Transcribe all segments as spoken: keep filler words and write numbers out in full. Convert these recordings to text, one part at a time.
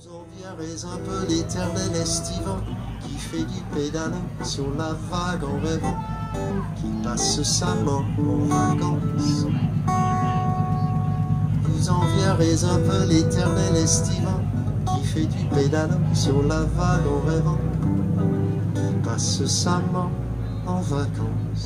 Vous envierez un peu l'éternel estivant qui fait du pédalo sur la vague en rêvant, qui passe sa mort en vacances. Vous envierez un peu l'éternel estivant qui fait du pédalo sur la vague en rêvant, qui passe sa mort en vacances.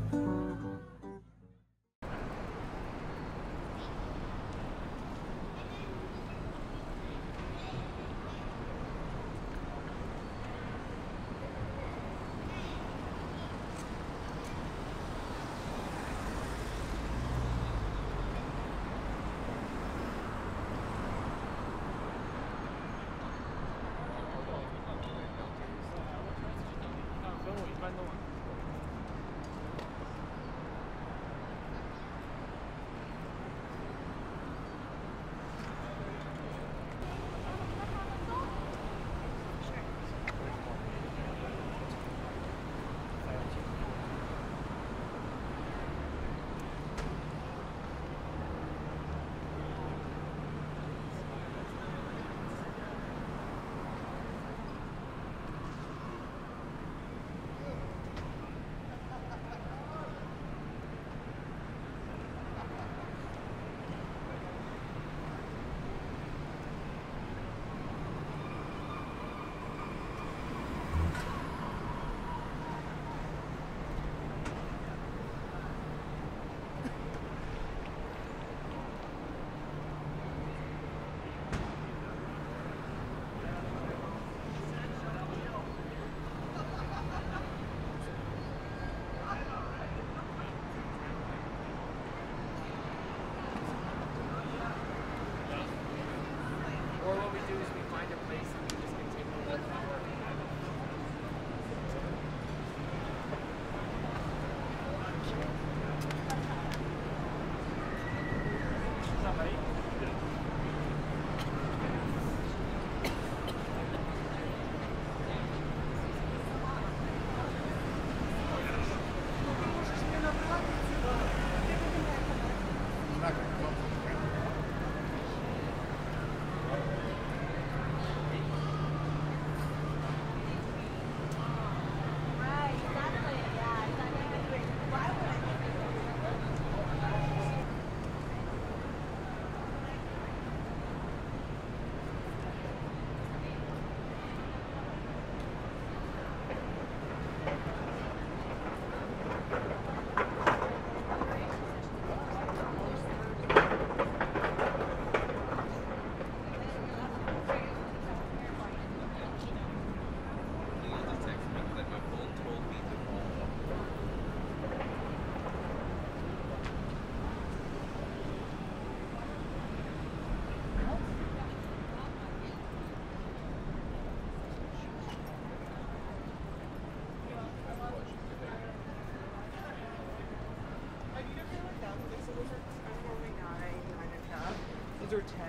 These are ten.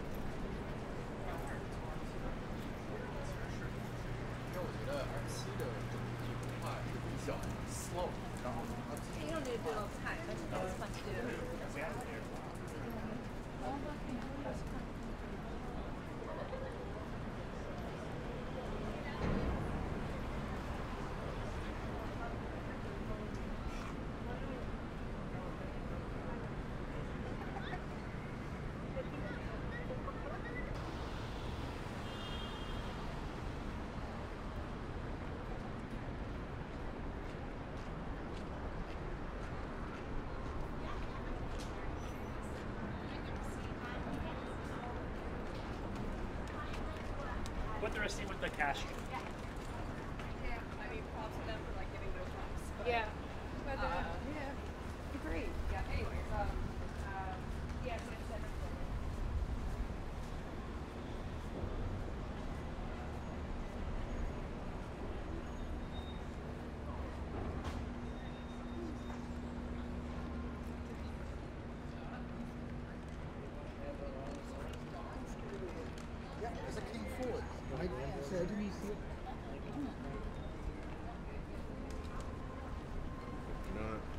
Slow. You don't need to do it all the time. That's always fun to do. Put the receipt with the cash. Yeah, I mean, props to them for like giving those props. But, Yeah. But, uh, yeah, great. Yeah. Anyways, um, um, yeah. So it's seven. Yeah, there's a king forward. Right? So do you see it? Not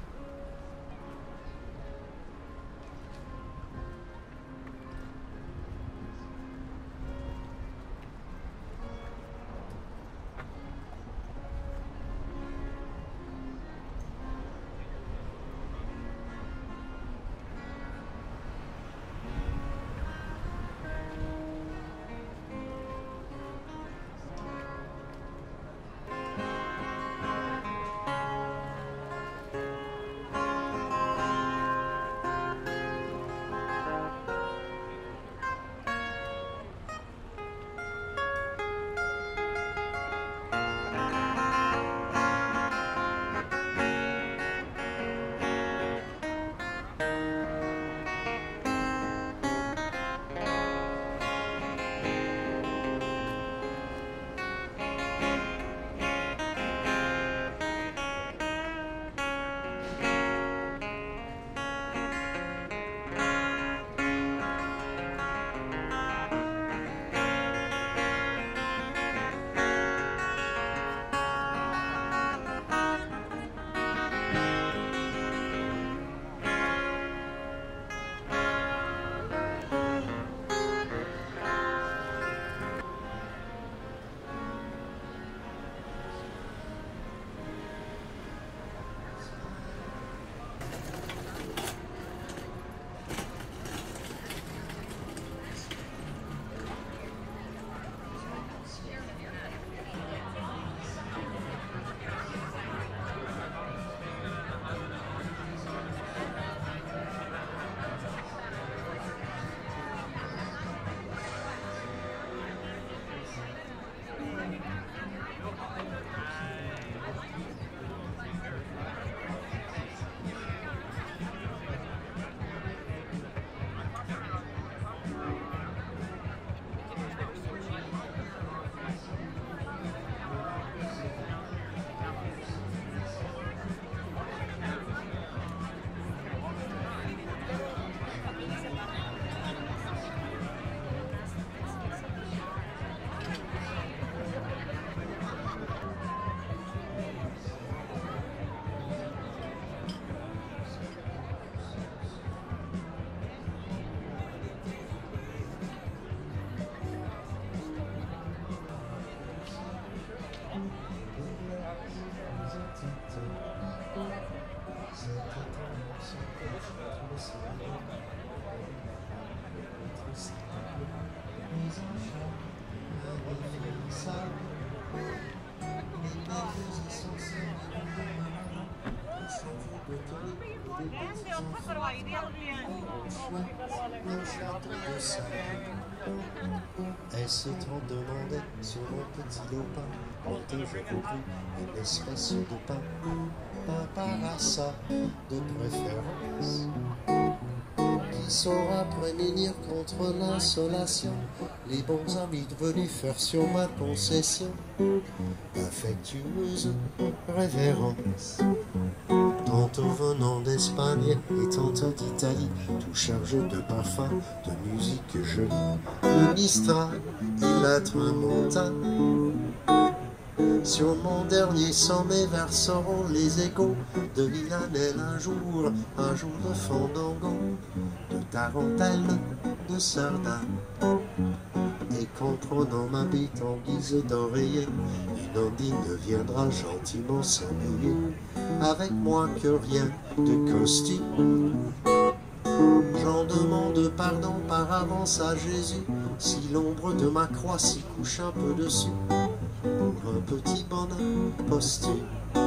des petits enfants auront choix d'un château de sable. Elle se trente demandait sur un petit lopin, quand je repris une espèce de pain, un parassa de préférence, qui saura prémunir contre l'insolation les bons amis devenus faire sur ma concession affectueuse révérence. Tantôt venant d'Espagne et tantôt d'Italie, tout chargé de parfums, de musique jolie, le Mistral et la Tramontane. Sur mon dernier sommet verseront les échos de Villanelle un jour, un jour de fandango, de tarentelle, de sardane. Et comprenant ma bite en guise d'oreiller, une ondine viendra gentiment s'ennuyer, avec moins que rien de costume. J'en demande pardon par avance à Jésus, si l'ombre de ma croix s'y couche un peu dessus, pour un petit bonheur posthume.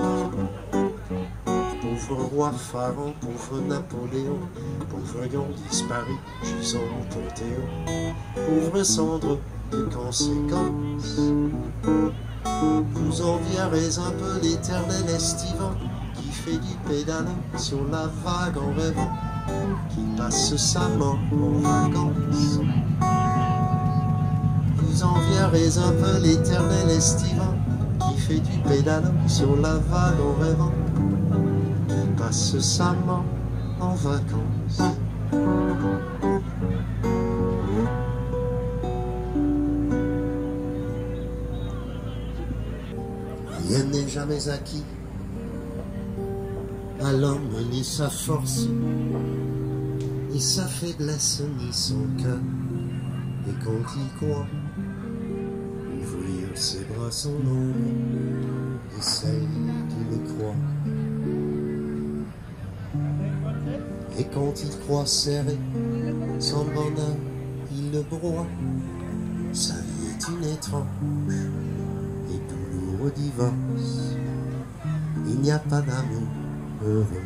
Pauvre roi Pharaon, pauvre Napoléon, pauvre lion disparu, gisant au Panthéon, pauvre cendre de conséquences. Vous envierez un peu l'éternel estivant, qui fait du pédalo sur la vague en rêvant, qui passe sa mort en vacances. Vous envierez un peu l'éternel estivant, qui fait du pédalo sur la vague en rêvant, qui passe sa mort en vacances. Rien n'est jamais acquis à l'homme, ni sa force, ni sa faiblesse, ni son cœur. Et quand il croit ouvrir ses bras, son ombre, et celle qui le croit. Et quand il croit serrer son bonheur, il le broie. Sa vie est une étrange et douloureux divorce. Il n'y a pas d'amour heureux.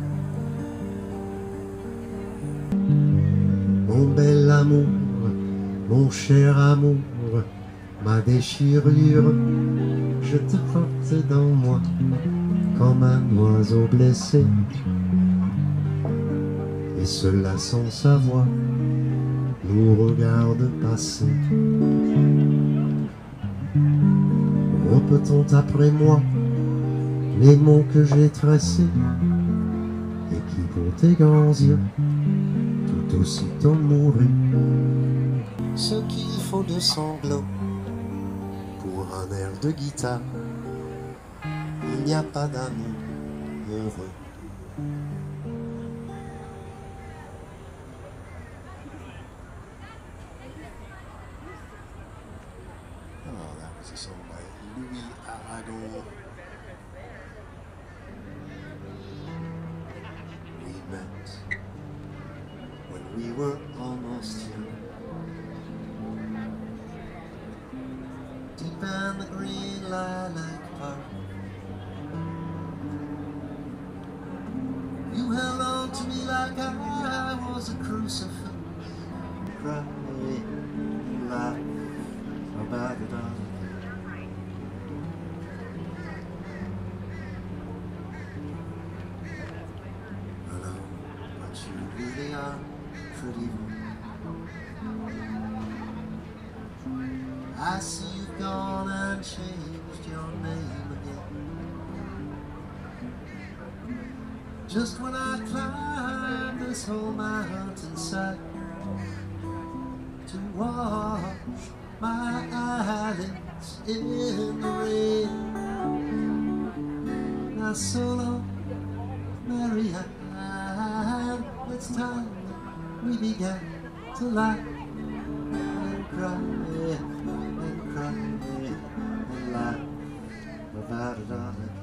Mon bel amour, mon cher amour, ma déchirure, je te porte dans moi comme un oiseau blessé, et cela sans savoir nous regarde passer. Repetons après moi les mots que j'ai tressés et qui pour tes grands yeux tout aussitôt mourus. Ce qu'il faut de sanglots pour un air de guitare, il n'y a pas d'amour heureux. Oh, that was a song by Louis Aragon. We met when we were almost young, deep in the green lilac park. You held on to me like I was a crucifix. Cry, laugh about it all. Hello, but you really are pretty. I see you've gone and changed your name again. Just when I climbed this whole mountainside to wash my eyelids in the rain, now so long, Marianne, it's time that we began to laugh and cry and cry and laugh about it all again.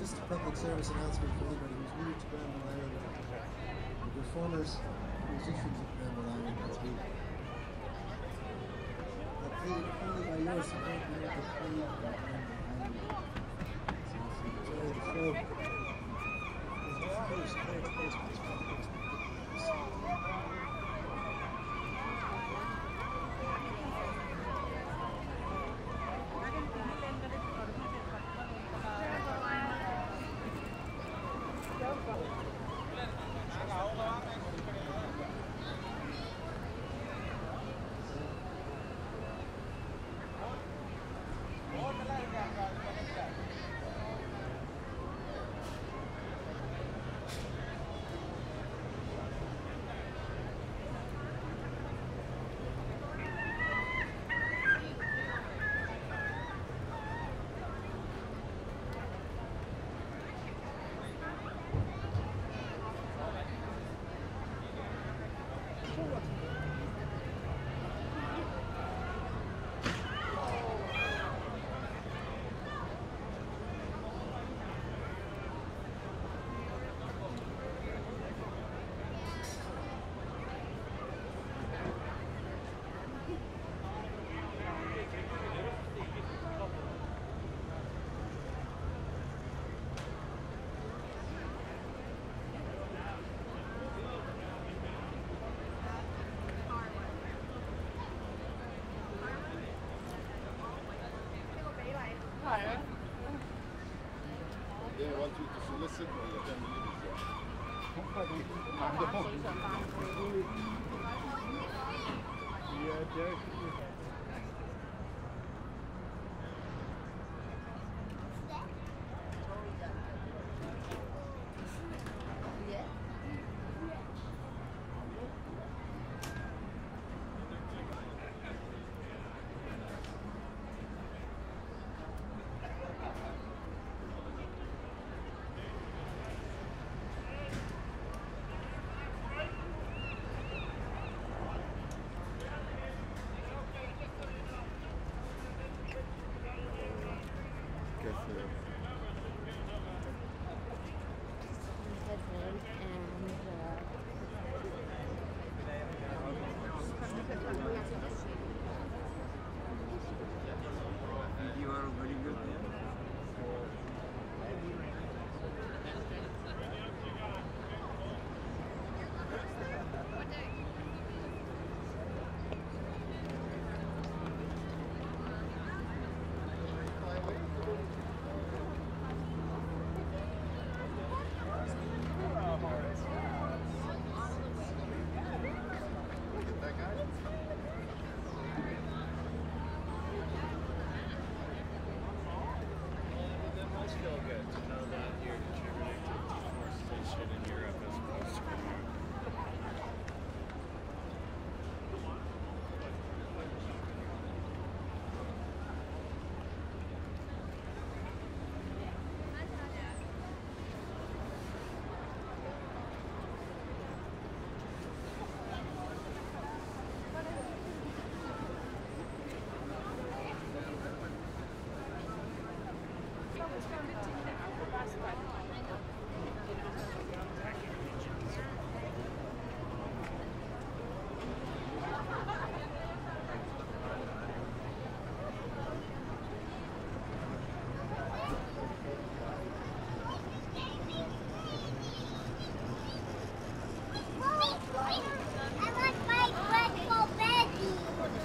Just a public service announcement for anybody who's new to Granville Island. The performers, musicians of Granville Island this week are paid only by your support, they are paid by Granville Island. So if you enjoy the show, there's a first, first, first, first, first, They want you to solicit or you can leave it there. Yeah, You are very good.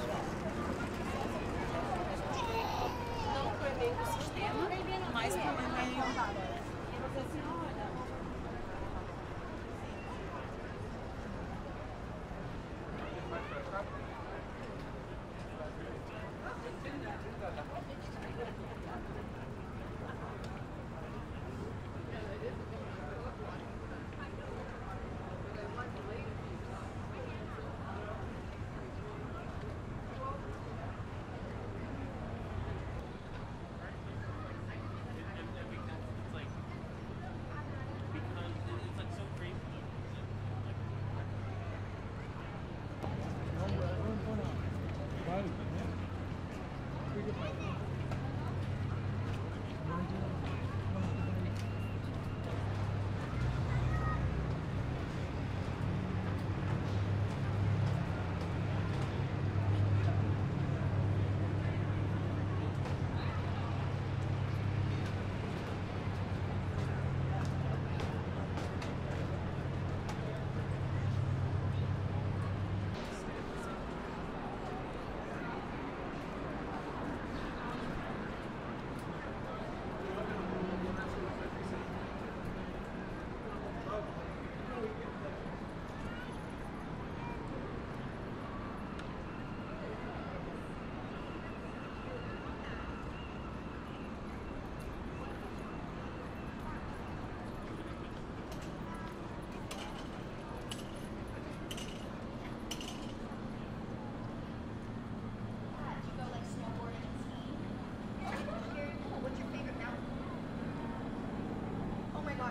Não foi meio do sistema, mas também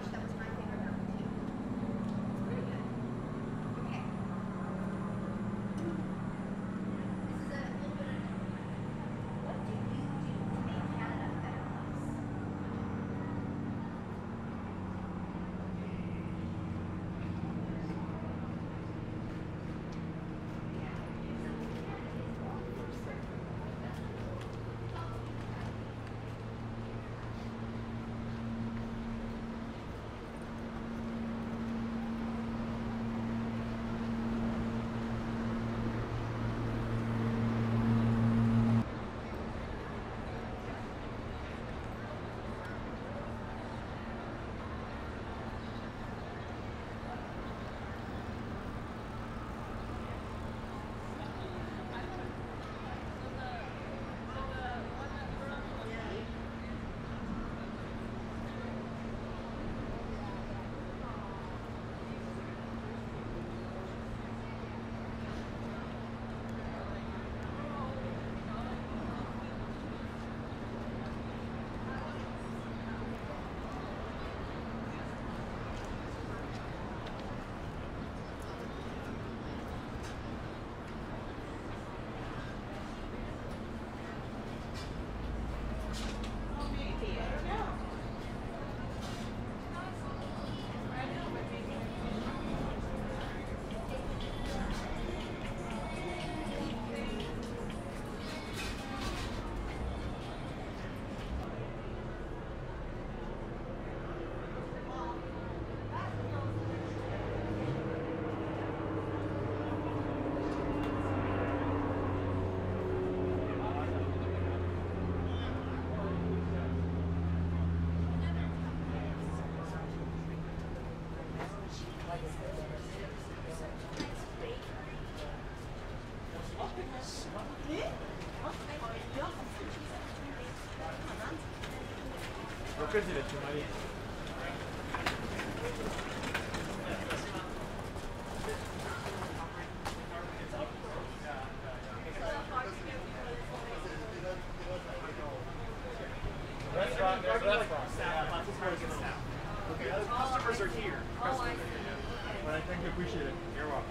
gosh, that was my favorite mountain too. It's pretty good. Okay. This is a little bit of what do you do to make Canada a better place? Restaurant, there's a restaurant. Okay, the customers are here. Oh, I see. But I think we appreciate it. You're welcome.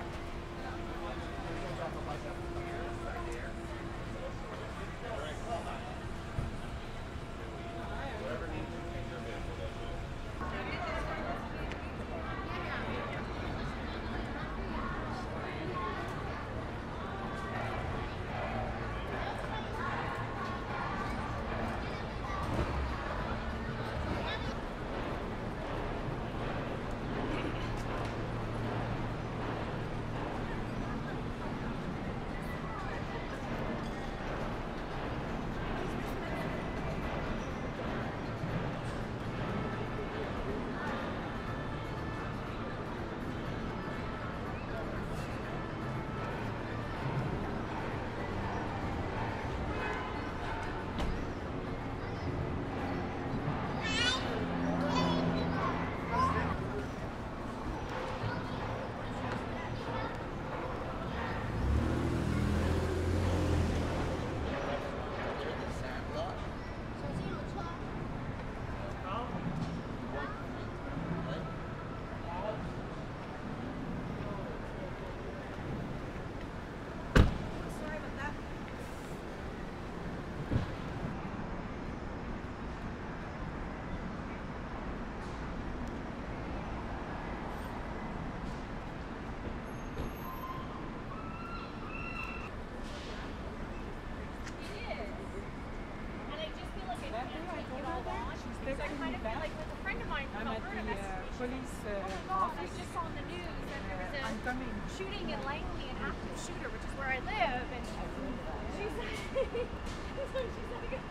Police uh, Oh my god, I office. just saw on the news that there was a I'm coming. shooting in Langley, an active shooter, which is where I live, and she's like, she's like,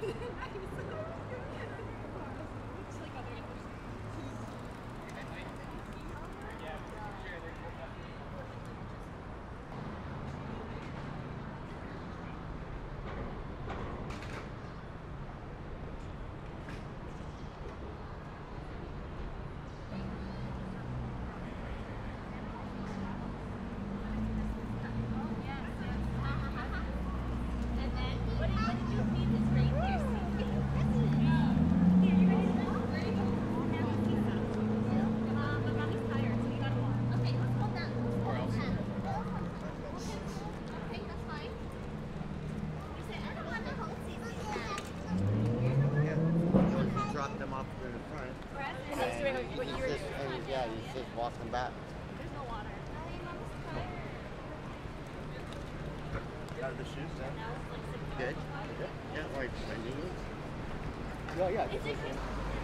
like other English. Drop them off to the front. And he's doing what you were Just, doing. and yeah, he's just walking back. There's no water. Out of the shoes, then? Good? Good? Yeah, or it's windy. Yeah, yeah. It's like